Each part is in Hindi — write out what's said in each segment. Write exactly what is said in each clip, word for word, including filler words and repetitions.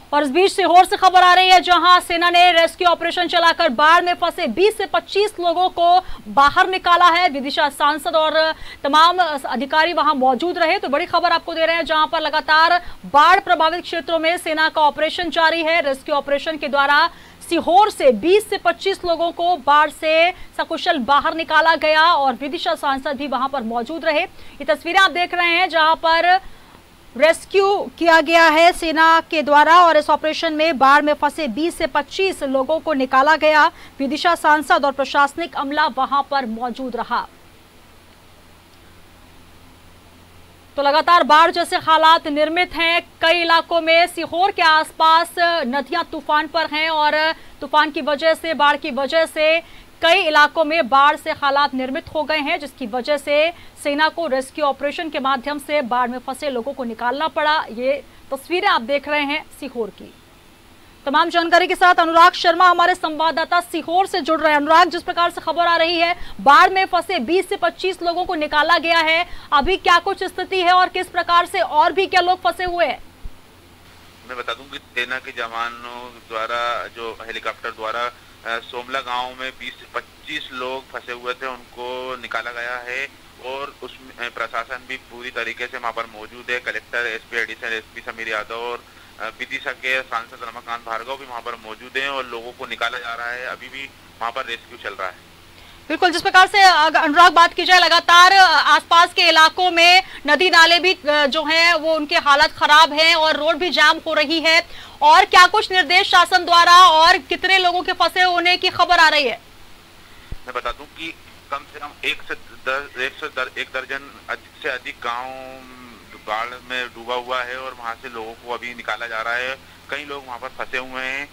और इस बीच सीहोर से खबर आ रही है, जहां सेना ने रेस्क्यू ऑपरेशन चलाकर बाढ़ में फंसे बीस से पच्चीस लोगों को बाहर निकाला है। विदिशा सांसद और तमाम अधिकारी वहां मौजूद रहे। तो बड़ी खबर आपको दे रहे हैं, जहां पर लगातार बाढ़ प्रभावित क्षेत्रों में सेना का ऑपरेशन जारी है। रेस्क्यू ऑपरेशन के द्वारा सीहोर से बीस से पच्चीस लोगों को बाढ़ से सकुशल बाहर निकाला गया और विदिशा सांसद भी वहां पर मौजूद रहे। ये तस्वीरें आप देख रहे हैं, जहां पर रेस्क्यू किया गया है सेना के द्वारा और इस ऑपरेशन में बाढ़ में फंसे बीस से पच्चीस लोगों को निकाला गया। विदिशा सांसद और प्रशासनिक अमला वहां पर मौजूद रहा। तो लगातार बाढ़ जैसे हालात निर्मित हैं। कई इलाकों में सीहोर के आसपास नदियां तूफान पर हैं और तूफान की वजह से, बाढ़ की वजह से कई इलाकों में बाढ़ से हालात निर्मित हो गए हैं, जिसकी वजह से सेना को रेस्क्यू ऑपरेशन के माध्यम से बाढ़ में फंसे लोगों को निकालना पड़ा। ये तस्वीरें आप देख रहे हैं सीहोर की। तमाम जानकारी के साथ अनुराग शर्मा हमारे संवाददाता सीहोर से जुड़ रहे हैं। अनुराग, जिस प्रकार से खबर आ रही है, बाढ़ में फंसे बीस से पच्चीस लोगों को निकाला गया है, अभी क्या कुछ स्थिति है और किस प्रकार से और भी क्या लोग फंसे हुए हैं? मैं बता दूं कि सेना के जवानों द्वारा जो हेलीकॉप्टर द्वारा सोमला गांव में बीस से पच्चीस लोग फंसे हुए थे, उनको निकाला गया है और उसमें प्रशासन भी पूरी तरीके से वहां पर मौजूद है। Collector, SP additional SP Sameer Yadav और विदिशा के सांसद रमाकांत भार्गव भी वहां पर मौजूद हैं और लोगों को निकाला जा रहा है। अभी भी वहां पर रेस्क्यू चल रहा है। बिल्कुल, जिस प्रकार से अनुराग बात की जाए, लगातार आसपास के इलाकों में नदी नाले भी जो हैं वो उनके हालत खराब हैं और रोड भी जाम हो रही है। और क्या कुछ निर्देश शासन द्वारा और कितने लोगों के फंसे होने की खबर आ रही है? मैं बता दूं कि कम से कम एक से दर, एक से दर, एक दर्जन अधिक से अधिक गांव बाढ़ में डूबा हुआ है और वहां से लोगों को अभी निकाला जा रहा है। कई लोग वहां पर फंसे हुए हैं,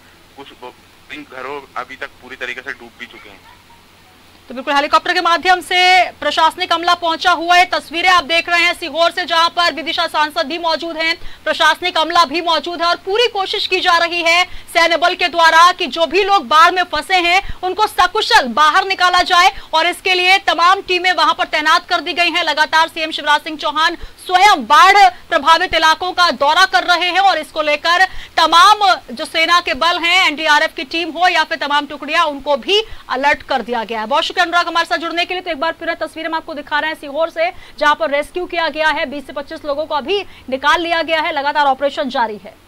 कुछ घरों अभी तक पूरी तरीके से डूब भी चुके हैं। तो बिल्कुल हेलीकॉप्टर के माध्यम से प्रशासनिक अमला पहुंचा हुआ है। तस्वीरें आप देख रहे हैं सीहोर से, जहां पर विदिशा सांसद भी मौजूद हैं, प्रशासनिक अमला भी मौजूद है और पूरी कोशिश की जा रही है सैन्य बल के द्वारा कि जो भी लोग बाढ़ में फंसे हैं उनको सकुशल बाहर निकाला जाए और इसके लिए तमाम टीमें वहां पर तैनात कर दी गई हैं। लगातार सीएम शिवराज सिंह चौहान स्वयं बाढ़ प्रभावित इलाकों का दौरा कर रहे हैं और इसको लेकर तमाम जो सेना के बल हैं, एनडीआरएफ की टीम हो या फिर तमाम टुकड़ियां, उनको भी अलर्ट कर दिया गया है। बहुत शुक्रिया अनुराग हमारे साथ जुड़ने के लिए। तो एक बार फिर तस्वीरें हम आपको दिखा रहे हैं सीहोर से, जहां पर रेस्क्यू किया गया है। बीस से पच्चीस लोगों को अभी निकाल लिया गया है। लगातार ऑपरेशन जारी है।